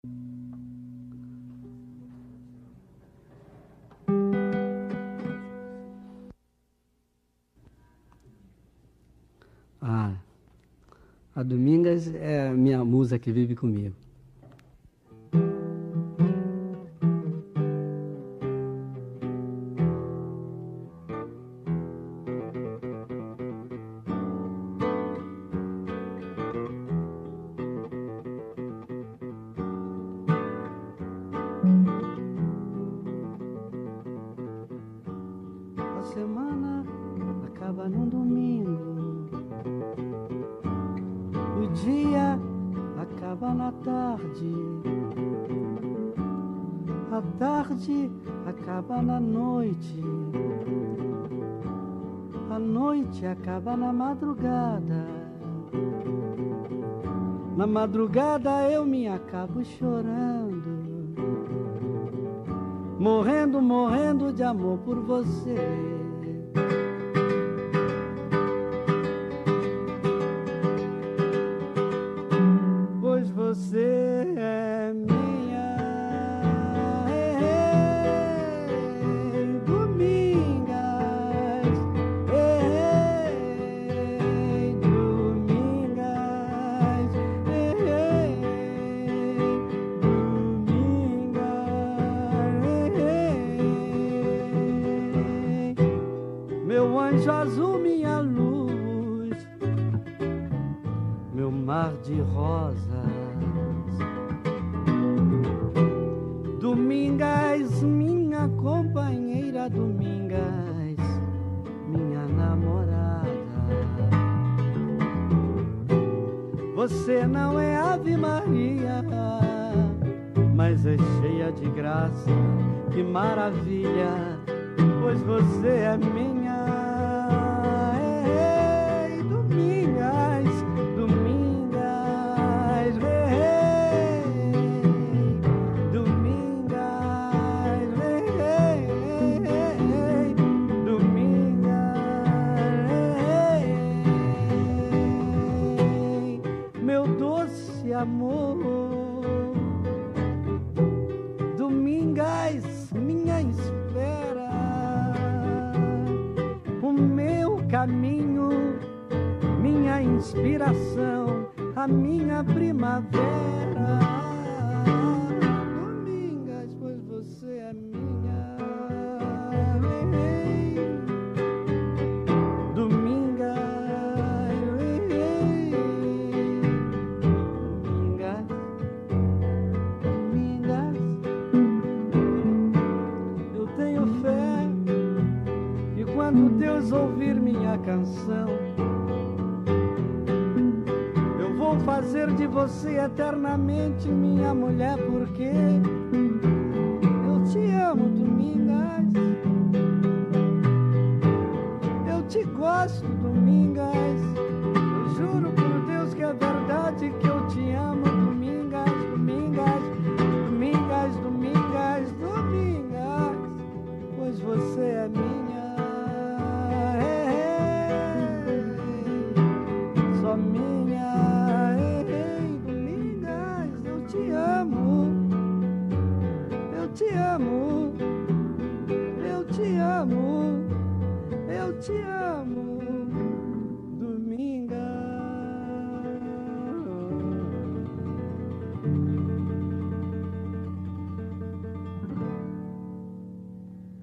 A Domingas é a minha musa que vive comigo. A semana acaba num domingo. O dia acaba na tarde, a tarde acaba na noite, a noite acaba na madrugada. Na madrugada eu me acabo chorando, morrendo, morrendo de amor por você. Você é minha Domingas, Domingas, Domingas, meu anjo azul, minha luz, meu mar de rosas. Domingas, minha companheira, Domingas, minha namorada. Você não é Ave Maria, mas é cheia de graça, que maravilha, pois você é minha. Domingas, Domingas, meu doce amor, Domingas, minha espera, o meu caminho, minha inspiração, a minha primavera. Domingas, pois você é minha. Domingas, Domingas, eu tenho fé que quando Deus ouvir minha canção, eu vou fazer de você eternamente minha mulher, porque eu te amo, Domingas. Eu te gosto, Domingas. Eu juro por Deus que é verdade que eu te amo, Domingas, Domingas, Domingas, Domingas, Domingas, pois você é minha.